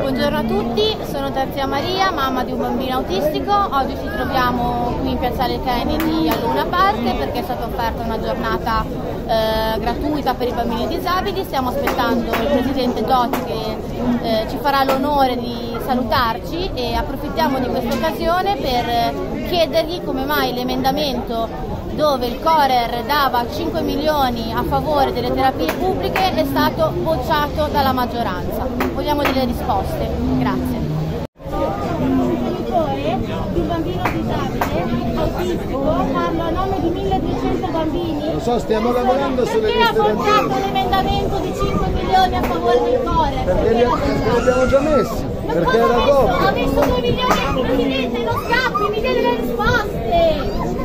Buongiorno a tutti, sono Terzia Maria, mamma di un bambino autistico. Oggi ci troviamo qui in Piazzale Kennedy a Luna Park perché è stata offerta una giornata gratuita per i bambini disabili. Stiamo aspettando il presidente Dotti che ci farà l'onore di salutarci e approfittiamo di questa occasione per chiedergli come mai l'emendamento dove il Corer dava 5 milioni a favore delle terapie pubbliche è stato bocciato dalla maggioranza. Vogliamo delle risposte. Grazie. Genitore di un bambino disabile, autistico, parlo a nome di 1200 bambini. Lo so, stiamo lavorando sulle liste d'attesa. Perché ha votato l'emendamento di 5 milioni a favore del Corer? Perché li abbiamo già messi, ma perché era ha doppio. messo 2 milioni il Presidente, non scappi, mi dia delle risposte!